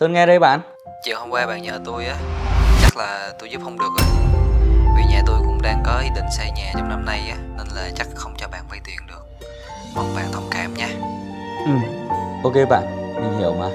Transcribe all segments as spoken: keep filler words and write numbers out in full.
Sơn nghe đây bạn. Chiều hôm qua bạn nhờ tôi á, chắc là tôi giúp không được rồi. Vì nhà tôi cũng đang có ý định xây nhà trong năm nay á, nên là chắc không cho bạn vay tiền được. Mong bạn thông cảm nha. Ừ, ok bạn, mình hiểu mà.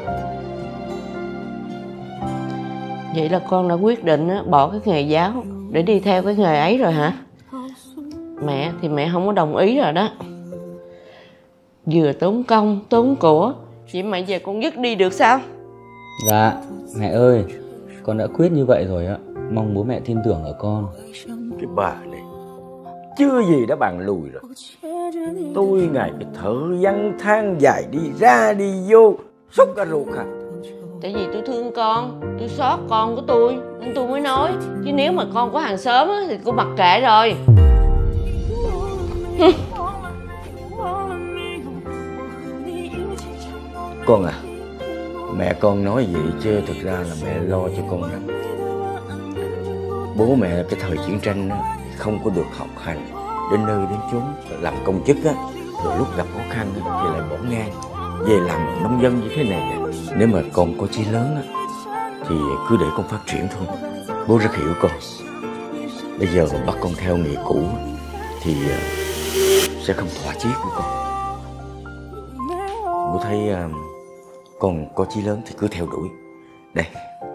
Vậy là con đã quyết định bỏ cái nghề giáo để đi theo cái nghề ấy rồi hả? Mẹ thì mẹ không có đồng ý rồi đó. Vừa tốn công, tốn của, vậy mà giờ con dứt đi được sao? Dạ, mẹ ơi, con đã quyết như vậy rồi á. Mong bố mẹ tin tưởng ở con. Cái bà này chưa gì đã bàn lùi rồi. Tôi ngày cái thợ văn than dài đi ra đi vô xúc cả ruột à. Tại vì tôi thương con, tôi xót con của tôi nên tôi mới nói. Chứ nếu mà con của hàng xóm á, thì cô mặc kệ rồi. Con à, mẹ con nói vậy chứ thực ra là mẹ lo cho con lắm. Bố mẹ cái thời chiến tranh á, không có được học hành đến nơi đến chốn, làm công chức á, rồi lúc gặp khó khăn á, thì lại bỏ ngang về làm nông dân như thế này. Nếu mà con có chí lớn á, thì cứ để con phát triển thôi. Bố rất hiểu con. Bây giờ mà bắt con theo nghề cũ thì sẽ không thỏa chí của con. Bố thấy con có chí lớn thì cứ theo đuổi. Đây.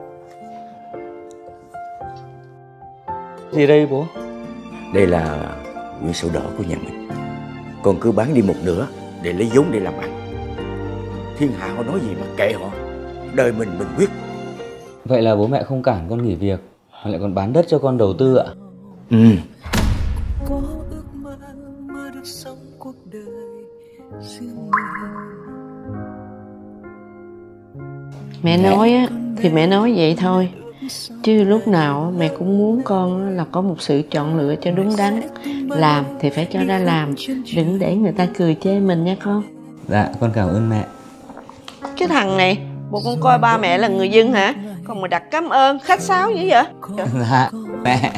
Gì đây bố? Đây là quyển sổ đỏ của nhà mình. Con cứ bán đi một nửa để lấy vốn để làm ăn. Thiên hạ họ nói gì mà kệ họ. Đời mình mình quyết. Vậy là bố mẹ không cản con nghỉ việc mà lại còn bán đất cho con đầu tư ạ? Ừ. Mẹ nói á thì mẹ nói vậy thôi, chứ lúc nào mẹ cũng muốn con là có một sự chọn lựa cho đúng đắn. Làm thì phải cho ra làm, đừng để người ta cười chê mình nha con. Dạ, con cảm ơn mẹ. Cái thằng này, bộ con coi ba mẹ là người dân hả? Còn mà đặt cảm ơn, khách sáo dữ vậy? Dạ, mẹ.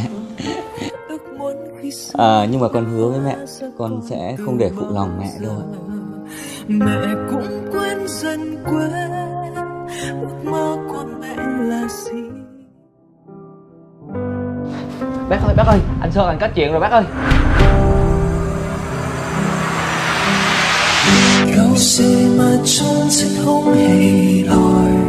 À, nhưng mà con hứa với mẹ, con sẽ không để phụ lòng mẹ đâu ạ. Mẹ cũng quên dần quên ước mơ của mẹ là gì. Bác ơi, bác ơi, anh Sơn anh có chuyện rồi bác ơi. 有時物中即空氣來